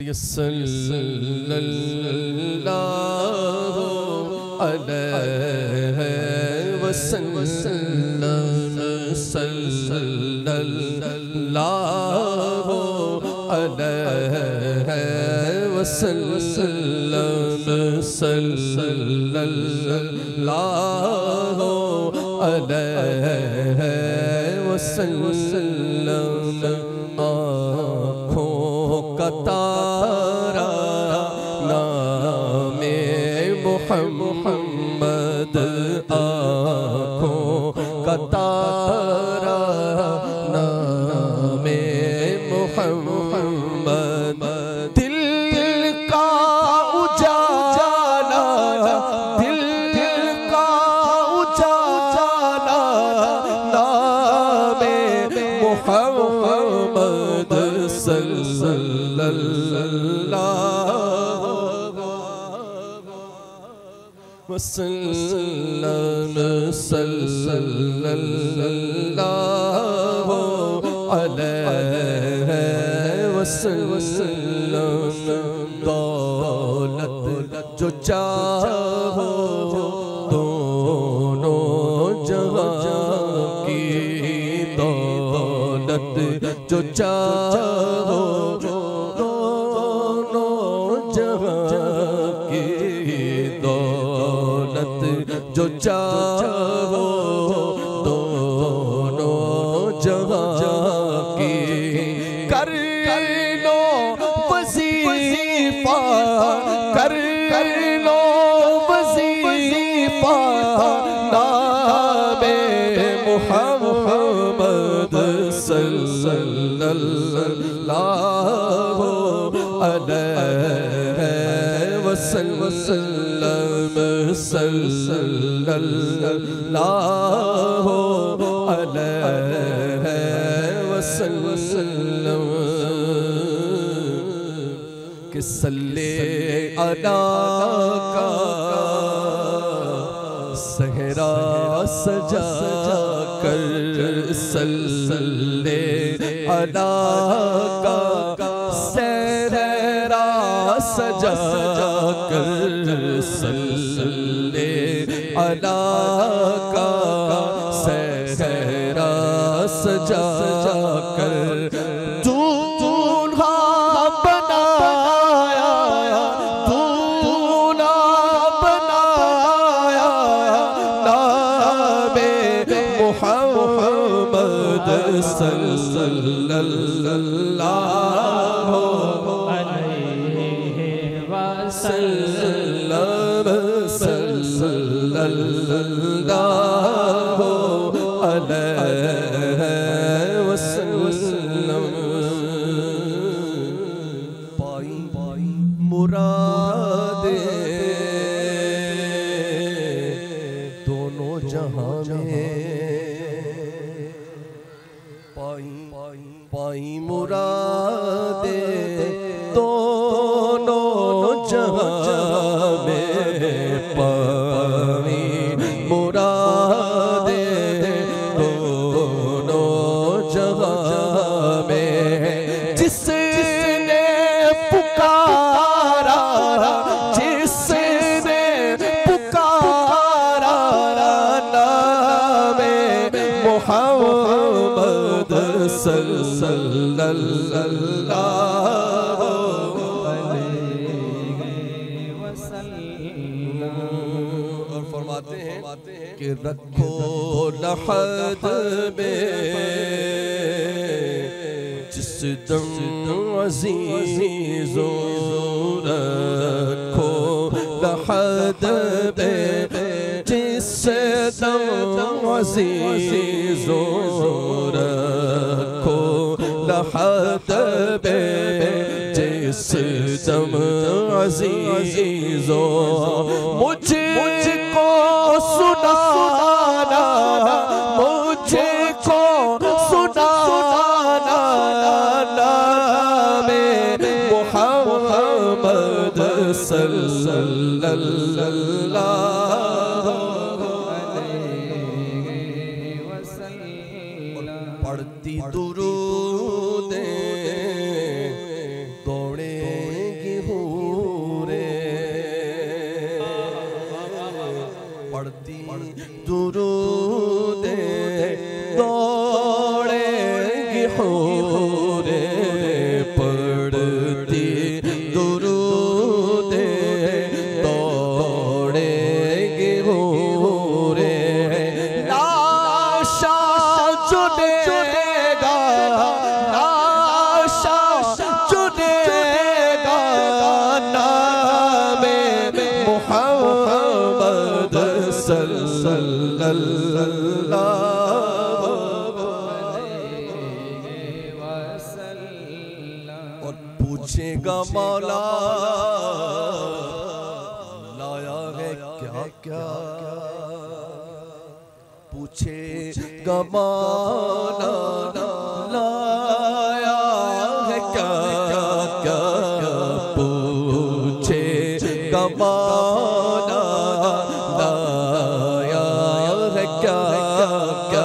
सल्लल्लाहु अलैहि वसल्लम सल्लल्लाहु अलैहि वसल्लम सल्लल्लाहु अलैहि वसल्लम। आँखों का तारा नामे मुहम्मद, आँखों का तारा नामे मुहम्मद, दिल का उजाला, दिल का उजाला नामे मुहम्मद सल्लल्लाहु वसल्लम सल्लल्लाहु अलैहि वसल्लम। दौलत जो चाहो दोनों जहां की, दौलत जो चाहो दोनों जहां की, दौलत जो चाहो दोनों जहां की, कर लो वजीफा, कर लो वजीफा नामे मुहम्मद सल्लल्लाहु अलैहि वसल्लम सल्लल्लाहु अलैहि वसल्लम। कि सल्ले अला का सहरा सजा कर, सल्ले अला का सहरा सजा कर, सल्ले अला का सहरा सजा कर, दूल्हा बनाया, दूल्हा बनाया नामे मुहम्मद सल्लल्लाहु अलैहि वसल्लम, सल्लल्लाहु अलैहि वसल्लम। पाई मुरादे दोनों जहां में, पाई मुरादे दोनों जहां में, पाई मुरादे दोनों जहां में, जिसने पुकारा, जिसने पुकारा नामे मुहम्मद सल्लल्लाहु अलैहि वसल्लम। और फरमाते हैं कि रखो लहद में जिस दम अज़ीज़ों, रखो लहद में जिस दम अज़ीज़ों, रखो लहद में जिस दम अज़ीज़ों, मुझको सुनाना, मुझको सुनाना नामे मुहम्मद सल्लल्लाहु अलैहि वसल्लम। पढ़ती दुरूद दौड़े मौला लाया है क्या क्या पूछेगा मौला लाया है क्या क्या पूछेगा मौला लाया है क्या क्या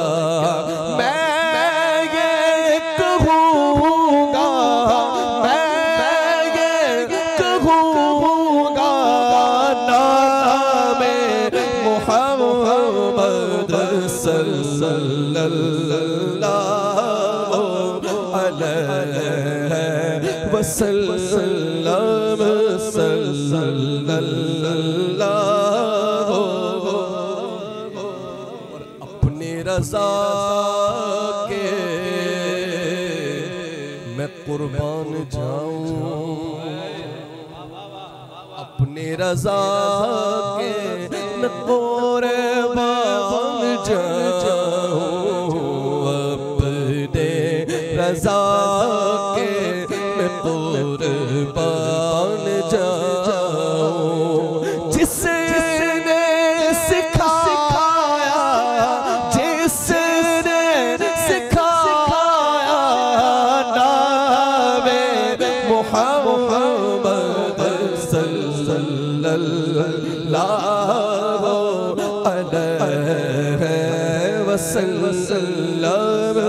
अपनी रज़ा के मैं कुर्बान जाऊं, अपनी रज़ा के मैं कुर्बान जाऊं, अपने रज़ा के मैं कुर्बान जाऊं। जिसने सिखाया जिसने सिखाया नामे मुहम्मद सल्लल्लाहु अलैहि वसल्लम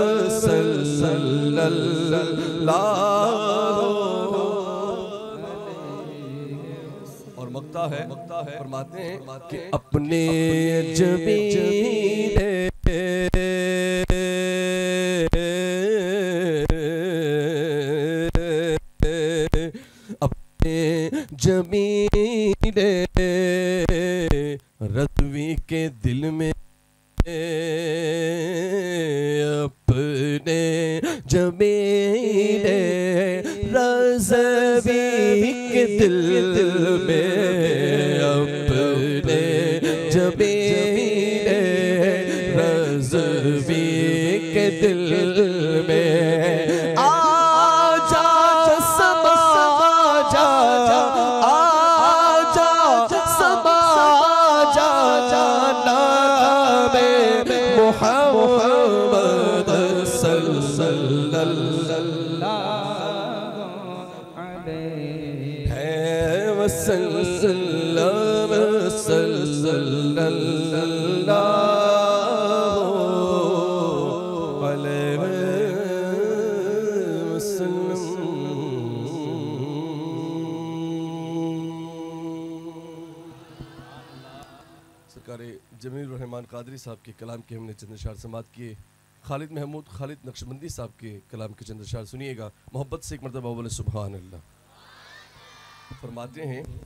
और मक्ता है फरमाते हैं कि अपने जमीने अपने जमीने रज़वी के दिल में अपने जमीने रज़वी के दिल में अपने जमीने रज़वी के दिल में आजा समा जा आजा समा जा नामे मुहम्मद सल्लल्लाहु अलैहि वसल्लम सल्लल्लाहु अलैहि वसल्लम। सरकार जमील रहमान कादरी साहब के कलाम के हमने चंद अशआर समात किए। खालिद महमूद खालिद नक्शबंदी साहब के कलाम के चंद अशआर सुनिएगा। मोहब्बत से एक मरतबा बोले सुभान अल्लाह। फरमाते हैं